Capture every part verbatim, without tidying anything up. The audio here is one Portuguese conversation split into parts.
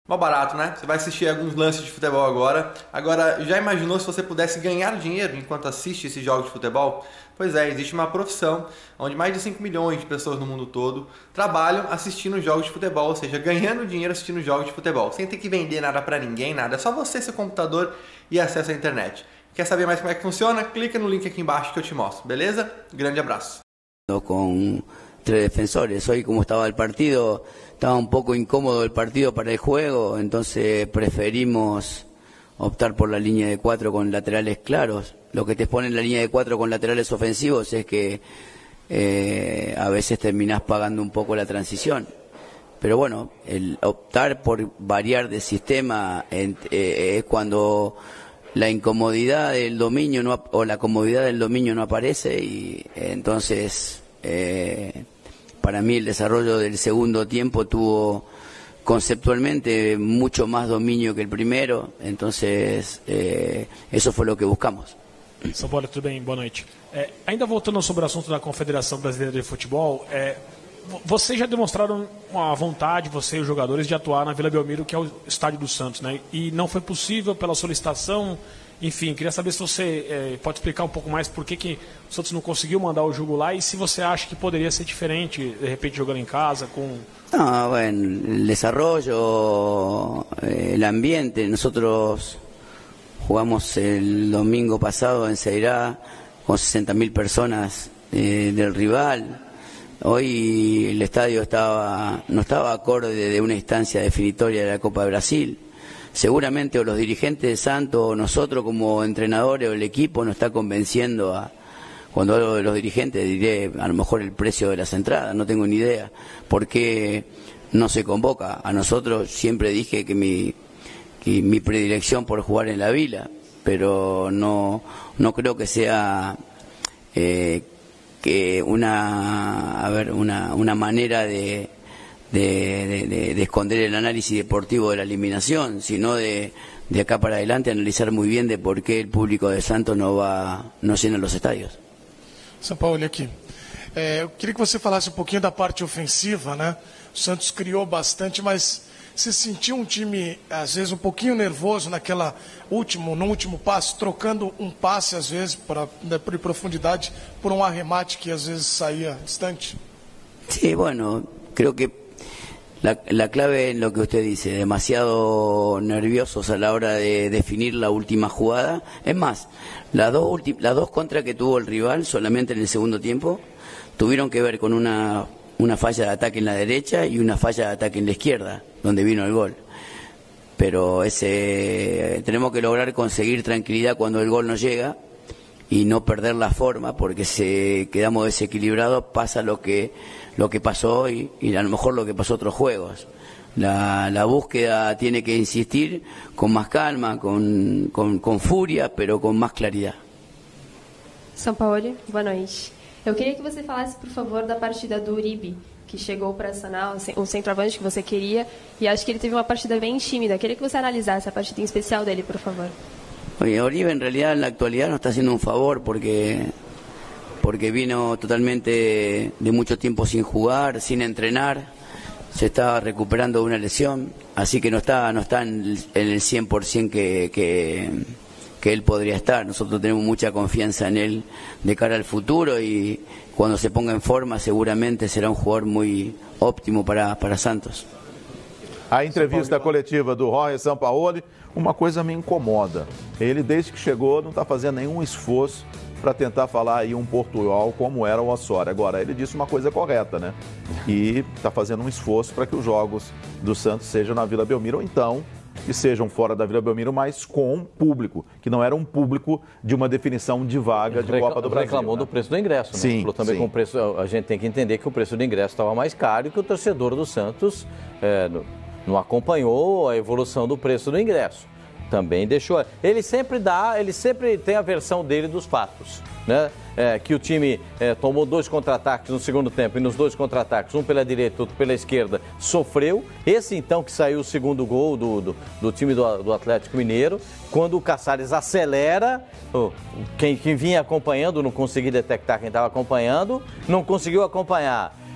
Mó barato, né? Você vai assistir alguns lances de futebol agora. Agora, já imaginou se você pudesse ganhar dinheiro enquanto assiste esses jogos de futebol? Pois é, existe uma profissão onde mais de cinco milhões de pessoas no mundo todo trabalham assistindo jogos de futebol, ou seja, ganhando dinheiro assistindo jogos de futebol, sem ter que vender nada pra ninguém, nada. É só você, seu computador e acesso à internet. Quer saber mais como é que funciona? Clica no link aqui embaixo que eu te mostro, beleza? Grande abraço. Con tres defensores. Hoy, como estaba el partido, estaba un poco incómodo el partido para el juego, entonces preferimos optar por la línea de cuatro con laterales claros. Lo que te expone en la línea de cuatro con laterales ofensivos es que eh, a veces terminás pagando un poco la transición. Pero bueno, el optar por variar de sistema en, eh, es cuando la incomodidad del dominio no, o la comodidad del dominio no aparece y eh, entonces eh, para mí el desarrollo del segundo tiempo tuvo conceptualmente mucho más dominio que el primero, entonces eh, eso fue lo que buscamos. São Paulo, tudo bem? Boa noite. É, ainda voltando sobre o assunto da Confederação Brasileira de Futebol, é, vocês já demonstraram uma vontade, você e os jogadores, de atuar na Vila Belmiro, que é o estádio do Santos, né? E não foi possível pela solicitação. Enfim, queria saber se você é, pode explicar um pouco mais por que, que o Santos não conseguiu mandar o jogo lá e se você acha que poderia ser diferente, de repente jogando em casa com... No, bueno, el desarrollo, el ambiente. Nosotros jugamos el domingo pasado en Ceirá con sesenta mil personas eh, del rival. Hoy el estadio estaba no estaba acorde de una instancia definitoria de la Copa de Brasil. Seguramente o los dirigentes de Santos o nosotros como entrenadores o el equipo nos está convenciendo a... Cuando hablo de los dirigentes diré a lo mejor el precio de las entradas, no tengo ni idea. ¿Por qué no se convoca? A nosotros siempre dije que mi, que mi predilección por jugar en la Vila, pero no, no creo que sea eh, que una, a ver, una, una manera de, de, de, de, de esconder el análisis deportivo de la eliminación, sino de, de acá para adelante analizar muy bien de por qué el público de Santos no va, no llena los estadios. São Paulo, aqui. É, eu queria que você falasse um pouquinho da parte ofensiva, né? O Santos criou bastante, mas você sentiu um time, às vezes, um pouquinho nervoso naquela último, no último passe, trocando um passe, às vezes, para, né, por profundidade, por um arremate que, às vezes, saía distante? Sí, bueno, creo que la, la clave en lo que usted dice, demasiado nerviosos a la hora de definir la última jugada. Es más, las dos, las dos contras que tuvo el rival solamente en el segundo tiempo tuvieron que ver con una, una falla de ataque en la derecha y una falla de ataque en la izquierda, donde vino el gol. Pero ese tenemos que lograr conseguir tranquilidad cuando el gol no llega y no perder la forma, porque si quedamos desequilibrados pasa lo que lo que pasó hoy y a lo mejor lo que pasó otros juegos. La, la búsqueda tiene que insistir con más calma, con, con, con furia, pero con más claridad. São Paulo, boa noite. Eu queria que você falasse, por favor, da partida do Uribe, que chegou para sanar o centroavante que você queria, e acho que ele teve uma partida bem tímida. Queria que você analisasse a partida em especial dele, por favor. Oye, Uribe en realidad en la actualidad nos está haciendo un favor porque, porque vino totalmente de mucho tiempo sin jugar, sin entrenar, se está recuperando de una lesión, así que no está, no está en el, en el cien por ciento que, que, que él podría estar. Nosotros tenemos mucha confianza en él de cara al futuro y cuando se ponga en forma seguramente será un jugador muy óptimo para, para Santos. A entrevista coletiva do Jorge Sampaoli, uma coisa me incomoda. Ele, desde que chegou, não está fazendo nenhum esforço para tentar falar aí um portugal como era o Osório. Agora, ele disse uma coisa correta, né? E está fazendo um esforço para que os jogos do Santos sejam na Vila Belmiro, ou então que sejam fora da Vila Belmiro, mas com público, que não era um público de uma definição de vaga de Copa do Brasil. Reclamou, né, do preço do ingresso, né? Sim, Falou também sim. com o preço, a gente tem que entender que o preço do ingresso estava mais caro e que o torcedor do Santos é, não, não acompanhou a evolução do preço do ingresso. Também deixou. Ele sempre dá, ele sempre tem a versão dele dos fatos, né? É, que o time é, tomou dois contra-ataques no segundo tempo e nos dois contra-ataques, um pela direita, outro pela esquerda, sofreu. Esse então que saiu o segundo gol do, do, do time do, do Atlético Mineiro, quando o Caçares acelera, oh, quem, quem vinha acompanhando, não conseguiu detectar quem estava acompanhando, não conseguiu acompanhar.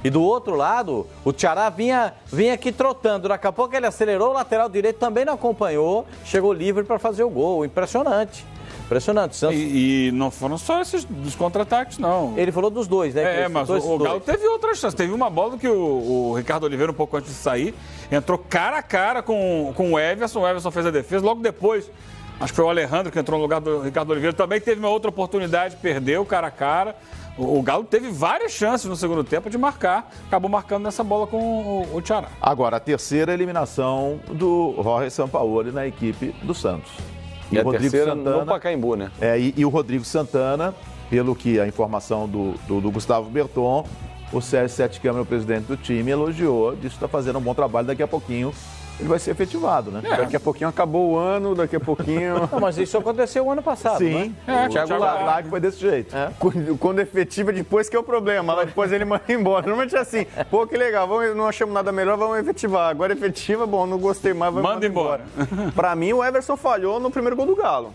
E do outro lado, o Ceará vinha, vinha aqui trotando. Daqui a pouco ele acelerou, o lateral direito também não acompanhou, chegou livre para fazer o gol. Impressionante. Impressionante. Santos... E, e não foram só esses dos contra-ataques, não. Ele falou dos dois, né? É, mas o, o Galo teve outras chances. Teve uma bola que o, o Ricardo Oliveira, um pouco antes de sair, entrou cara a cara com, com o Everson. O Everson fez a defesa. Logo depois, acho que foi o Alejandro que entrou no lugar do Ricardo Oliveira. Também teve uma outra oportunidade, perdeu cara a cara. O, o Galo teve várias chances no segundo tempo de marcar. Acabou marcando nessa bola com o, o Ceará. Agora, a terceira eliminação do Jorge Sampaoli na equipe do Santos. E, e a Rodrigo terceira Santana, no Pacaembu, né? É, e, e o Rodrigo Santana, pelo que a informação do, do, do Gustavo Berton, o Sérgio Sete Câmara, o presidente do time, elogiou, disse que está fazendo um bom trabalho, daqui a pouquinho ele vai ser efetivado, né? É. Daqui a pouquinho acabou o ano, daqui a pouquinho... Não, mas isso aconteceu o ano passado, Sim, né? É, o Thiago Lag foi desse jeito. É. Quando, quando efetiva, depois que é o problema, lá depois ele manda embora. Normalmente é assim, pô, que legal, vamos, não achamos nada melhor, vamos efetivar. Agora efetiva, bom, não gostei mais, vamos manda embora. embora. Pra mim, o Everson falhou no primeiro gol do Galo.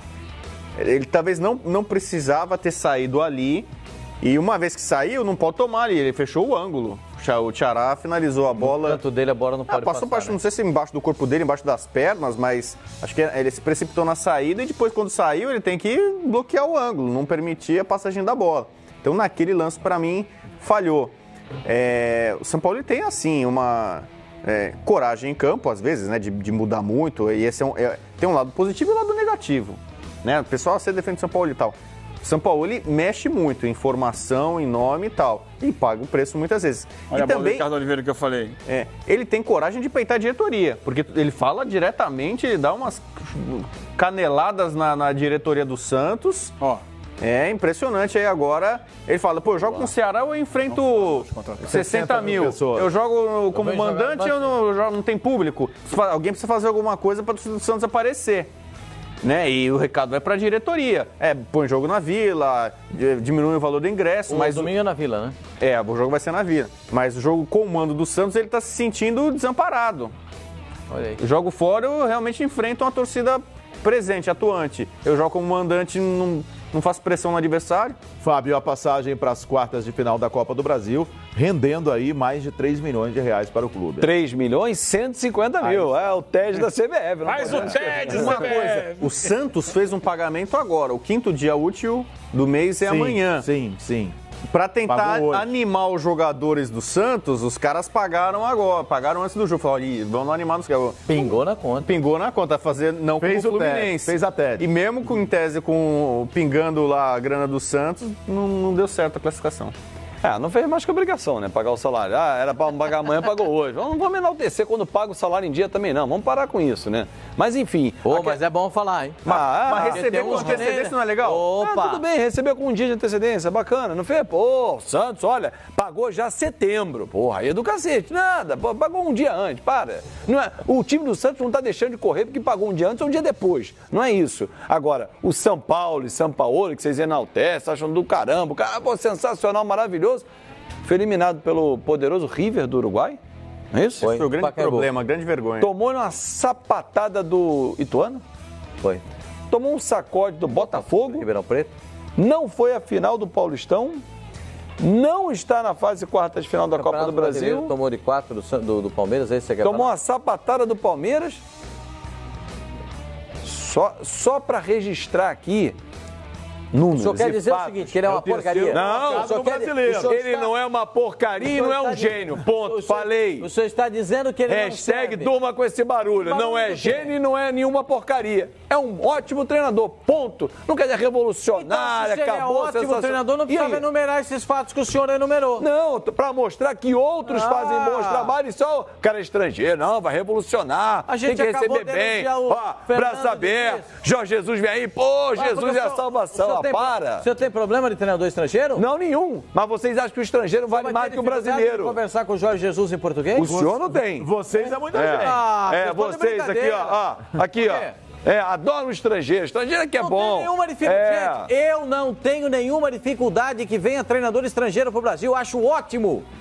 Ele talvez não, não precisava ter saído ali, e uma vez que saiu, não pode tomar ali, ele fechou o ângulo. O Ceará finalizou a bola. No canto dele, a bola não pode ah, passou passar. Passou, né? Não sei se embaixo do corpo dele, embaixo das pernas, mas acho que ele se precipitou na saída e depois, quando saiu, ele tem que bloquear o ângulo, não permitir a passagem da bola. Então, naquele lance, para mim, falhou. É, o São Paulo tem, assim, uma é, coragem em campo, às vezes, né, de, de mudar muito. E esse é um, é, tem um lado positivo e um lado negativo. Né? O pessoal, você defende o São Paulo e tal. São Paulo ele mexe muito em formação, em nome e tal. E paga o preço muitas vezes. Olha e a também, bola do Ricardo Oliveira que eu falei. É, ele tem coragem de peitar a diretoria. Porque ele fala diretamente, ele dá umas caneladas na, na diretoria do Santos. Ó. É impressionante. Aí agora ele fala, pô, eu jogo com o Ceará, eu enfrento sessenta mil. Eu jogo como eu mandante, eu não, eu não tem público. Alguém precisa fazer alguma coisa para o Santos aparecer. Né? E o recado vai para a diretoria. É, põe jogo na Vila, diminui o valor do ingresso. O mas domingo o... é na Vila, né? É, o jogo vai ser na Vila. Mas o jogo com o mando do Santos, ele está se sentindo desamparado. Olha aí. Eu jogo fora, eu realmente enfrento uma torcida presente, atuante. Eu jogo como mandante, não, não faço pressão no adversário. Fábio, a passagem para as quartas de final da Copa do Brasil, rendendo aí mais de três milhões de reais para o clube. três milhões e cento e cinquenta mil. É o T E D da C B F. Mais um T E D da C B F. O Santos fez um pagamento agora. O quinto dia útil do mês é sim, amanhã. Sim, sim. Pra tentar animar os jogadores do Santos, os caras pagaram agora, pagaram antes do jogo. Falaram, vamos animar nos caras. Pingou na conta. Pingou na conta, fazer não fez como o Fluminense. Fluminense. Fez a T E D. E mesmo com, em tese, com pingando lá a grana do Santos, não, não deu certo a classificação. É, não fez mais que obrigação, né? Pagar o salário. Ah, era para pagar amanhã, pagou hoje. Não vamos enaltecer quando paga o salário em dia também, não. Vamos parar com isso, né? Mas enfim. Pô, aqui... mas é bom falar, hein? Mas, ah, mas receber com antecedência não é legal? Opa! Ah, tudo bem, receber com um dia de antecedência, bacana. Não fez? Pô, Santos, olha, pagou já setembro. Porra, aí é do cacete. Nada, pô, pagou um dia antes, para. Não é... O time do Santos não tá deixando de correr porque pagou um dia antes ou um dia depois. Não é isso. Agora, o São Paulo e São Paulo, que vocês enaltecem, acham do caramba, o cara, pô, sensacional, maravilhoso. Foi eliminado pelo poderoso River do Uruguai, não é isso? Foi, foi o grande Pacaembu. Problema, grande vergonha. Tomou uma sapatada do Ituano. Foi. Tomou um sacode do Botafogo. Ribeirão Preto. Não foi a final do Paulistão. Não está na fase quarta de final da Copa do Brasil. Tomou de quatro do, do, do Palmeiras, aí você quer Tomou falar? uma sapatada do Palmeiras. Só, só para registrar aqui... Números, o senhor quer dizer fatos. o seguinte, que ele é uma é porcaria? Não, o senhor quer dizer, ele está... não é uma porcaria e não é um gênio, ponto, o senhor, falei. O senhor está dizendo que ele Hashtag não durma com esse barulho, barulho não é gênio e não é nenhuma porcaria. É um ótimo treinador, ponto. Não quer dizer revolucionário, então, se acabou ele é ótimo treinador, não precisava enumerar esses fatos que o senhor enumerou. Não, para mostrar que outros ah. fazem bons trabalhos e só o cara é estrangeiro, não, vai revolucionar, a gente tem que receber bem. Ó, braço aberto, Jorge Jesus vem aí, pô, ah, Jesus é a salvação, tem, para. O senhor tem problema de treinador estrangeiro? Não, nenhum. Mas vocês acham que o estrangeiro vale mais que o brasileiro? Conversar com o Jorge Jesus em português? O senhor não tem. Vocês é muita é. gente. Ah, é, vocês aqui, ó, ó, aqui, ó. É, adoro o estrangeiro. Estrangeiro é que é não bom. Tem nenhuma dificuldade. É. Gente, eu não tenho nenhuma dificuldade que venha treinador estrangeiro pro Brasil. Acho ótimo.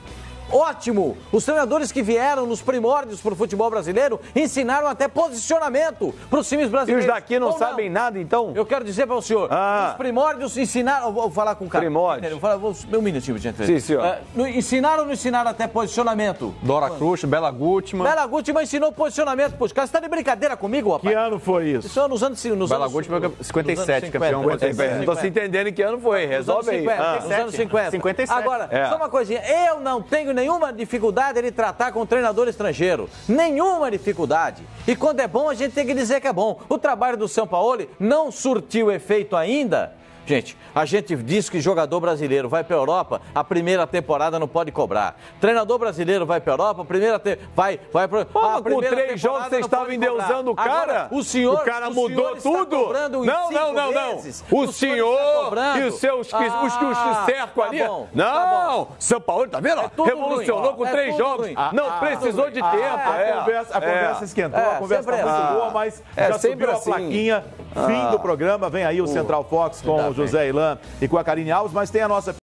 ótimo. Os treinadores que vieram nos primórdios para o futebol brasileiro ensinaram até posicionamento para os times E brasileiros. os daqui não Ou sabem nada, então? Eu quero dizer para o senhor, Ah. os primórdios ensinaram... Eu vou falar com o cara. Primórdios. Eu vou falar, vou, um minutinho, gente. Sim, senhor. É, no- ensinaram ou não ensinaram até posicionamento? Dora Cruz, Bela Gutmann. Bela Gutmann ensinou posicionamento pros caras. Você tá de brincadeira comigo, rapaz? Que ano foi isso? Isso é nos anos... Nos Bela anos Gutmann foi cinquenta e sete, nos anos campeão cinquenta. cinquenta e sete. Não tô se entendendo em que ano foi. Nos anos Resolve aí. cinquenta, Ah. nos anos cinquenta. cinquenta e sete. Agora, É. só uma coisinha. Eu não tenho nenhuma dificuldade de tratar com treinador estrangeiro. Nenhuma dificuldade. E quando é bom, a gente tem que dizer que é bom. O trabalho do Sampaoli não surtiu efeito ainda. Gente, a gente diz que jogador brasileiro vai para a Europa, a primeira temporada não pode cobrar. Treinador brasileiro vai para a Europa, a primeira te... vai vai para Pô, mas com três jogos vocês estavam endeusando o cara? Agora, o senhor, o cara o mudou senhor está tudo? cobrando em Não, cinco não, não, não. meses. O, O senhor senhor está cobrando. e os seus que, os que os Ah, cercam tá ali. bom, não, tá bom. São Paulo, tá vendo? É tudo Revolucionou ruim. com É três tudo jogos. ruim. não Ah, precisou de tempo. A, é. conversa, a É. conversa esquentou, É, a conversa tá sempre muito assim. boa, mas É já sempre subiu a assim. plaquinha. Fim do programa, vem aí o Central Fox com o José Ilan e com a Karine Alves, mas tem a nossa